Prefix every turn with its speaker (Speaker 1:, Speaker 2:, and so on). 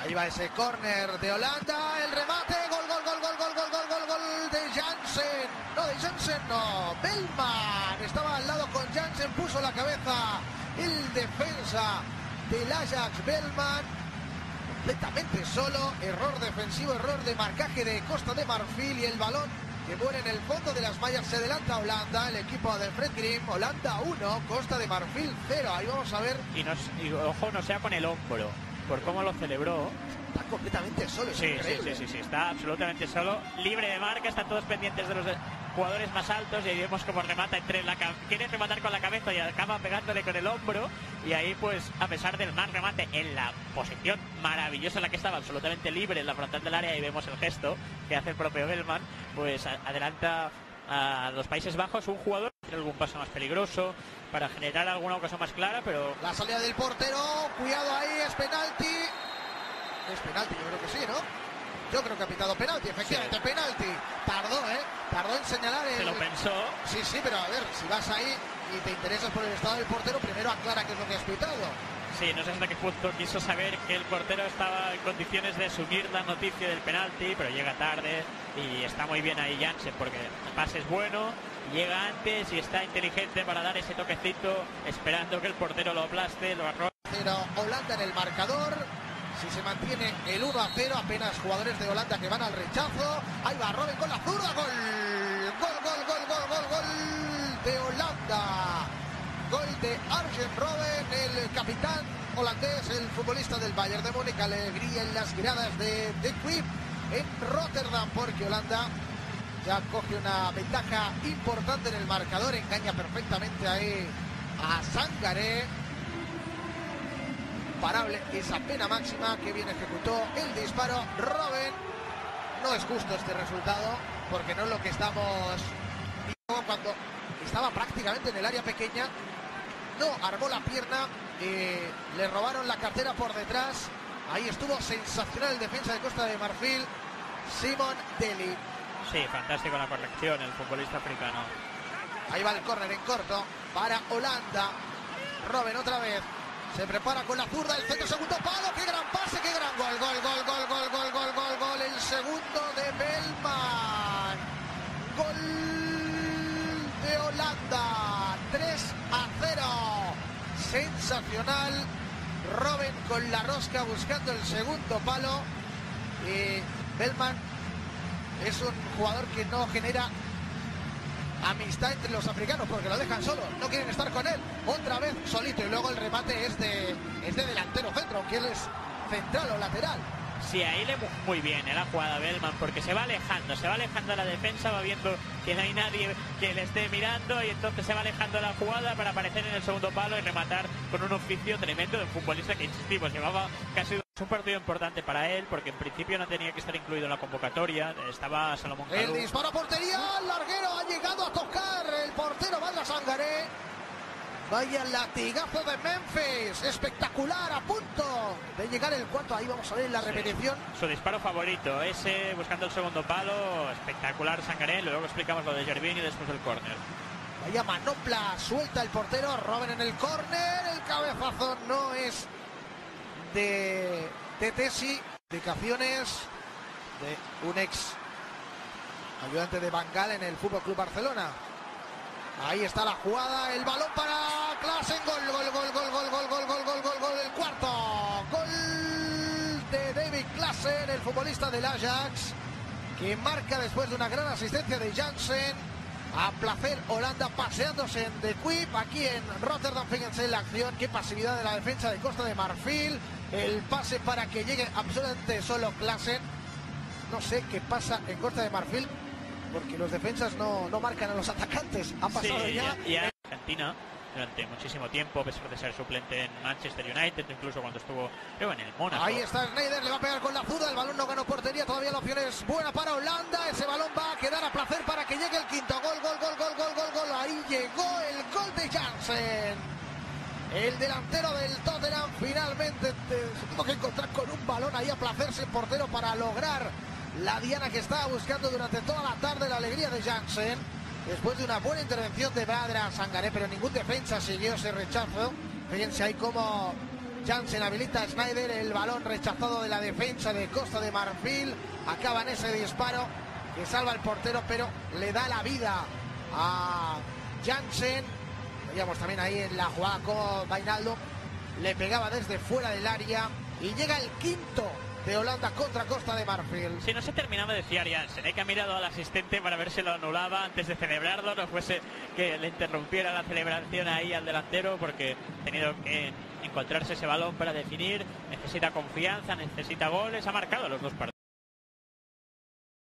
Speaker 1: Ahí va ese córner de Holanda, el remate, gol de Jansen. No, de Jansen no, Velman estaba al lado con Jansen, puso la cabeza el defensa del Ajax, Velman, completamente solo, error defensivo, error de marcaje de Costa de Marfil y el balón que muere en el fondo de las mallas. Se adelanta Holanda, el equipo de Fred Grim. Holanda 1, Costa de Marfil 0. Ahí vamos a ver.
Speaker 2: Y ojo, no sea con el hombro, por cómo lo celebró.
Speaker 1: Está completamente solo.
Speaker 2: Sí, está absolutamente solo, libre de marca, están todos pendientes de los jugadores más altos y ahí vemos cómo remata quiere rematar con la cabeza y acaba pegándole con el hombro, y ahí pues a pesar del mal remate en la posición maravillosa en la que estaba, absolutamente libre en la frontal del área, y vemos el gesto que hace el propio Velman, pues adelanta a los Países Bajos un jugador que tiene algún paso más peligroso para generar alguna ocasión más clara, pero
Speaker 1: la salida del portero, cuidado ahí, es penalti. Es penalti, yo creo que sí, ¿no? Yo creo que ha pitado penalti, efectivamente, sí. Penalti. Tardó en señalar
Speaker 2: Se lo pensó.
Speaker 1: Sí, pero a ver, si vas ahí y te interesas por el estado del portero, primero aclara qué es lo que has pitado.
Speaker 2: Sí, no sé hasta qué punto quiso saber que el portero estaba en condiciones de asumir la noticia del penalti, pero llega tarde y está muy bien ahí Jansen, porque el pase es bueno, llega antes y está inteligente para dar ese toquecito, esperando que el portero lo aplaste, lo arroje.
Speaker 1: Pero Holanda en el marcador. Si se mantiene el 1-0, apenas jugadores de Holanda que van al rechazo. Ahí va Robben con la zurda. Gol de Holanda. Gol de Arjen Robben, el capitán holandés, el futbolista del Bayern de Múnich. Alegría en las gradas de Kuip en Rotterdam, porque Holanda ya coge una ventaja importante en el marcador. Engaña perfectamente ahí a Sangaré. Parable esa pena máxima, que bien ejecutó el disparo Robben. No es justo este resultado, porque no es lo que estamos viendo. Cuando estaba prácticamente en el área pequeña, no armó la pierna, le robaron la cartera por detrás. Ahí estuvo sensacional el defensa de Costa de Marfil, Simon Deli.
Speaker 2: Sí, fantástico la corrección, el futbolista africano.
Speaker 1: Ahí va el córner en corto para Holanda. Robben otra vez. Se prepara con la zurda, el centro, segundo palo, qué gran pase, qué gran gol. El segundo de Velman. Gol de Holanda. 3-0. Sensacional. Robben con la rosca buscando el segundo palo. Velman es un jugador que no genera amistad entre los africanos, porque lo dejan solo, no quieren estar con él. Otra vez solito, y luego el remate es de delantero centro, aunque él es central o lateral.
Speaker 2: Sí, ahí le muy bien la jugada Velman, porque se va alejando a la defensa, va viendo que no hay nadie que le esté mirando, y entonces se va alejando la jugada para aparecer en el segundo palo y rematar con un oficio tremendo de un futbolista que, insistimos, llevaba casi un partido importante para él, porque en principio no tenía que estar incluido en la convocatoria. Estaba Salomón Kalou.
Speaker 1: El disparo a portería, el larguero ha llegado a tocar el portero Valda Sangaré. Vaya latigazo de Memphis, espectacular, a punto de llegar el cuarto. Ahí vamos a ver la repetición.
Speaker 2: Su disparo favorito, ese buscando el segundo palo, espectacular Sangaré. Luego explicamos lo de Gervinho y después el córner.
Speaker 1: Vaya manopla, suelta el portero, Robben en el córner, el cabezazo no es de Tesi. Indicaciones de un ex ayudante de Van Gaal en el FC Barcelona. Ahí está la jugada, el balón para Klaassen, gol, el cuarto, gol de David Klaassen, el futbolista del Ajax, que marca después de una gran asistencia de Jansen. A placer Holanda paseándose en De Kuip, aquí en Rotterdam. Fíjense la acción, qué pasividad de la defensa de Costa de Marfil, el pase para que llegue absolutamente solo Klaassen. No sé qué pasa en Costa de Marfil, porque los defensas no marcan a los atacantes. Ha pasado ya.
Speaker 2: Y a Argentina durante muchísimo tiempo, a pesar de ser suplente en Manchester United, incluso cuando estuvo, creo, en el Mónaco.
Speaker 1: Ahí está Sneijder, le va a pegar con la zurda, el balón no ganó portería, todavía la opción es buena para Holanda, ese balón va a quedar a placer para que llegue el quinto gol, ahí llegó el gol de Jansen. El delantero del Tottenham finalmente se tuvo que encontrar con un balón ahí a placerse el portero para lograr la diana que estaba buscando durante toda la tarde, la alegría de Jansen. Después de una buena intervención de Valda Sangaré, pero ningún defensa siguió ese rechazo. Fíjense ahí cómo Jansen habilita a Sneijder, el balón rechazado de la defensa de Costa de Marfil. Acaba en ese disparo que salva al portero, pero le da la vida a Jansen. Veíamos también ahí en la jugada con Wijnaldum, le pegaba desde fuera del área y llega el quinto de Holanda contra Costa de Marfil.
Speaker 2: Si no se terminaba de fiar Jansen, que ha mirado al asistente para ver si lo anulaba antes de celebrarlo, no fuese que le interrumpiera la celebración ahí al delantero, porque ha tenido que encontrarse ese balón para definir, necesita confianza, necesita goles, ha marcado los dos partidos.